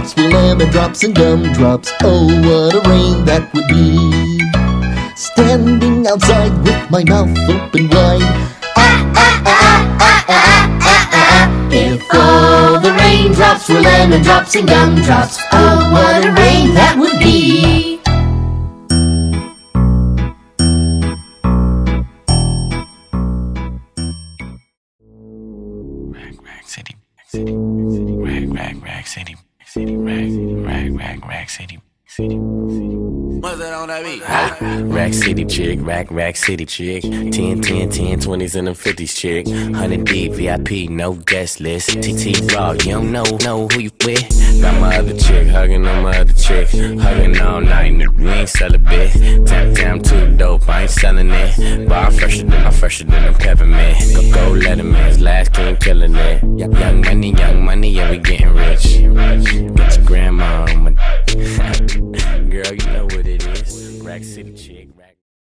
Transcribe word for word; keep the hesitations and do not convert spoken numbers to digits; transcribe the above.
raindrops were lemon drops and gumdrops. Oh, what a rain that would be. Standing outside with my mouth open wide. Ah, ah, ah, ah, ah, ah, ah, ah. If all the raindrops were lemon drops and gumdrops, oh, what a rain that would be. Rag, rag, city, city, rag, rag, rag, city, city, rag, rag, rag, rag, city, city. What's that on that beat? Ah, Rack City chick, rack, rack city chick. ten, ten, ten, twenties and them fifties chick. one hundred deep, V I P, no guest list. T T Raw, you don't know, know who you with. Got my other chick, hugging on my other chick. Hugging all night, we ain't sell a bit. Damn, damn, too dope, I ain't selling it. But I'm fresher than, I'm fresher than them Peppermint. Go, go, let him in, his last king killing it. Young money, young money, yeah, we getting rich. Get your grandma on my girl, you know what it is. Rack City chick.